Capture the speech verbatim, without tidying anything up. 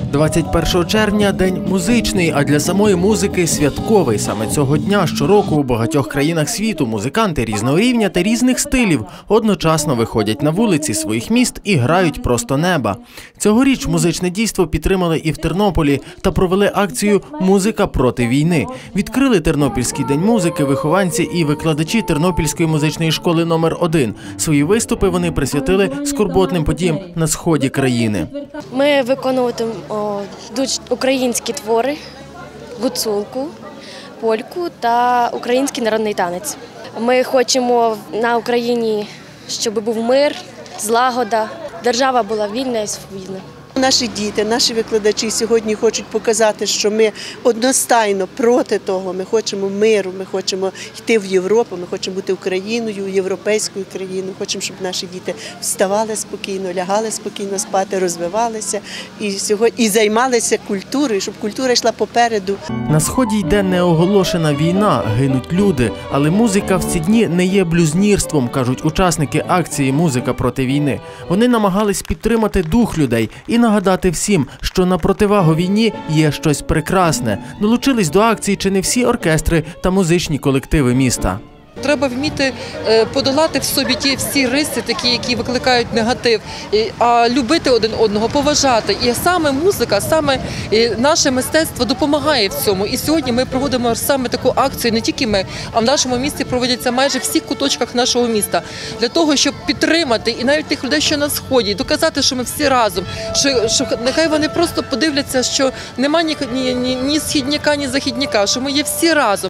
двадцять першого червня – день музичний, а для самої музики – святковий. Саме цього дня щороку у багатьох країнах світу музиканти різного рівня та різних стилів одночасно виходять на вулиці своїх міст і грають просто неба. Цьогоріч музичне дійство підтримали і в Тернополі та провели акцію «Музика проти війни». Відкрили Тернопільський день музики вихованці і викладачі Тернопільської музичної школи номер один. Свої виступи вони присвятили скорботним подіям на сході країни. Ми виконуватимемо українські твори, гуцулку, польку та український народний танець. Ми хочемо на Україні, щоб був мир, злагода, держава була вільна і свобідна. Наші діти, наші викладачі сьогодні хочуть показати, що ми одностайно проти того. Ми хочемо миру, ми хочемо йти в Європу, ми хочемо бути Україною, європейською країною. Хочемо, щоб наші діти вставали спокійно, лягали спокійно спати, розвивалися і, сьогодні, і займалися культурою, щоб культура йшла попереду. На сході йде неоголошена війна, гинуть люди. Але музика в ці дні не є блюзнірством, кажуть учасники акції «Музика проти війни». Вони намагались підтримати дух людей і нагадати всім, що на противагу війні є щось прекрасне. Долучились до акції чи не всі оркестри та музичні колективи міста. Треба вміти подолати в собі ті всі риси, такі, які викликають негатив, а любити один одного, поважати. І саме музика, саме наше мистецтво допомагає в цьому. І сьогодні ми проводимо саме таку акцію, не тільки ми, а в нашому місті проводяться майже в всіх куточках нашого міста. Для того, щоб підтримати і навіть тих людей, що на сході, доказати, що ми всі разом, що, що нехай вони просто подивляться, що нема ні, ні, ні, ні східняка, ні західняка, що ми є всі разом.